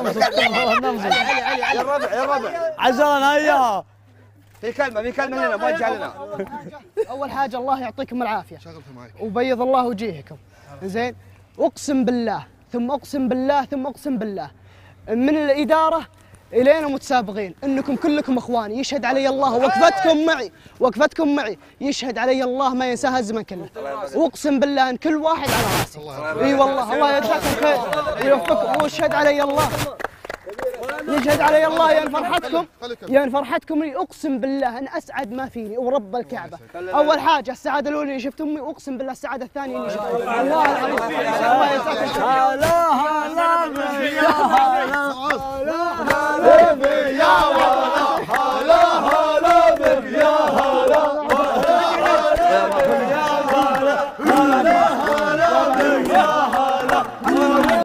يا الربع يا الربع عشان هيا في كلمة هنا موجهة لنا. أول حاجة الله يعطيكم العافية وبيض الله وجيهكم. زين، أقسم بالله ثم أقسم بالله ثم أقسم بالله من الإدارة إلينا متسابقين إنكم كلكم إخواني، يشهد علي الله وقفتكم معي يشهد علي الله ما ينساها الزمن كله. وأقسم بالله إن كل واحد على راسي. إي والله الله يجزاكم خير ويوفقكم، ويشهد علي الله يشهد علي الله يا فرحتكم لي. اقسم بالله ان اسعد ما فيني ورب الكعبه. اول حاجه السعاده الاولى اللي شفت امي، واقسم بالله السعاده الثانيه اللي شفتها. الله العظيم الله يجزاكم خير.